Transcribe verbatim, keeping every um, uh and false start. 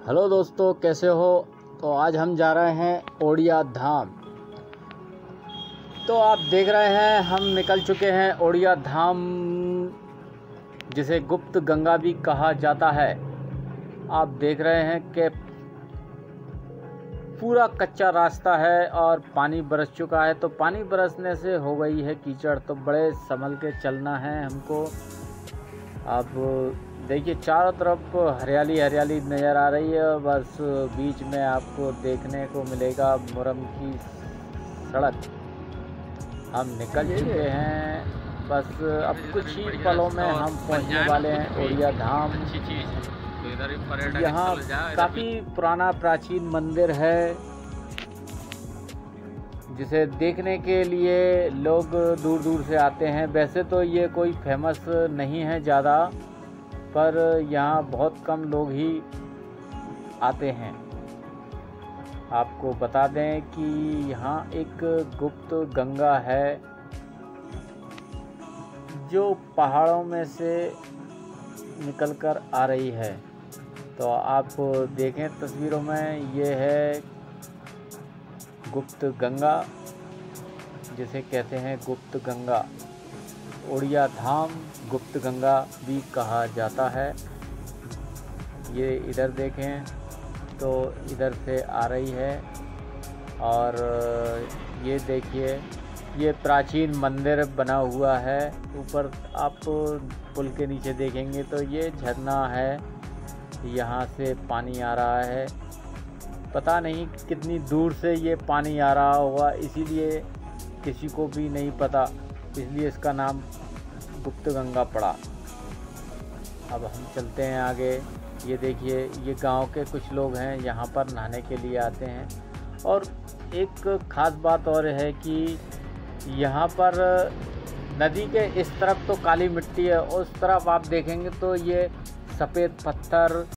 Hello दोस्तों, कैसे हो। तो आज हम जा रहे हैं ओड़िया धाम। तो आप देख रहे हैं हम निकल चुके हैं ओड़िया धाम, जिसे गुप्त गंगा भी कहा जाता है। आप देख रहे हैं कि पूरा कच्चा रास्ता है और पानी बरस चुका है। तो पानी बरसने से हो गई है कीचड़, तो बड़े संभल के चलना है हमको। अब देखिए चारों तरफ हरियाली हरियाली नज़र आ रही है। बस बीच में आपको देखने को मिलेगा मुरम की सड़क। हम निकल चुके हैं, बस अब कुछ ही पलों में हम पहुंचने वाले हैं ओड़िया धाम। यहाँ काफ़ी पुराना प्राचीन मंदिर है, जिसे देखने के लिए लोग दूर दूर से आते हैं। वैसे तो ये कोई फेमस नहीं है ज़्यादा, पर यहाँ बहुत कम लोग ही आते हैं। आपको बता दें कि यहाँ एक गुप्त गंगा है, जो पहाड़ों में से निकलकर आ रही है। तो आप देखें तस्वीरों में, ये है गुप्त गंगा, जिसे कहते हैं गुप्त गंगा। ओड़िया धाम गुप्त गंगा भी कहा जाता है। ये इधर देखें तो इधर से आ रही है, और ये देखिए ये प्राचीन मंदिर बना हुआ है। ऊपर आप पुल के नीचे देखेंगे तो ये झरना है, यहाँ से पानी आ रहा है। पता नहीं कितनी दूर से ये पानी आ रहा होगा, इसीलिए किसी को भी नहीं पता, इसलिए इसका नाम गुप्त गंगा पड़ा। अब हम चलते हैं आगे। ये देखिए ये गांव के कुछ लोग हैं, यहाँ पर नहाने के लिए आते हैं। और एक ख़ास बात और है कि यहाँ पर नदी के इस तरफ तो काली मिट्टी है, उस तरफ आप देखेंगे तो ये सफ़ेद पत्थर